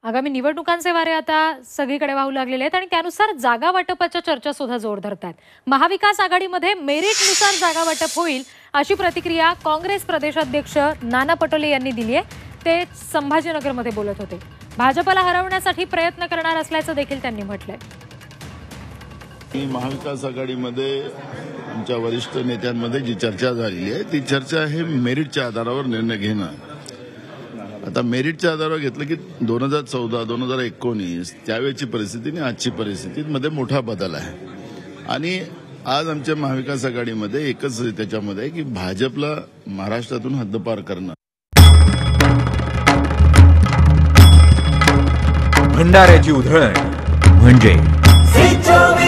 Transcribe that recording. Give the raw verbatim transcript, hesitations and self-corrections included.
आगामी निवडणुकांचे वारे आता सगळीकडे वाहू लागलेले आहेत आणि त्यानुसार जागा वाटपाच्या चर्चा सुद्धा जोर धरतात। महाविकास आघाडीमध्ये मेरिटनुसार जागा वाटप होईल अशी प्रतिक्रिया काँग्रेस प्रदेशाध्यक्ष नाना पटोले यांनी दिली आहे। ते संभाजीनगरमध्ये बोलत होते। भाजपला हरवण्यासाठी प्रयत्न करणार असल्याचं देखील त्यांनी म्हटलंय। महाविकास आघाडीमध्ये आमच्या वरिष्ठ नेत्यांमध्ये जी चर्चा झाली आहे ती चर्चा आहे मेरिटच्या आधारावर निर्णय घेणं। आता मेरिटच्या आधारावर घेतलं की दोन हजार चौदा दोन हजार एकोणीस त्यावेळची परिस्थिती आणि आजची परिस्थितीमध्ये मोठा बदल आहे आणि आज आमच्या महाविकास आघाडीमध्ये एकच त्याच्यामध्ये की भाजपला महाराष्ट्रातून हद्दपार करणं। भंडाऱ्याची उधळण म्हणजे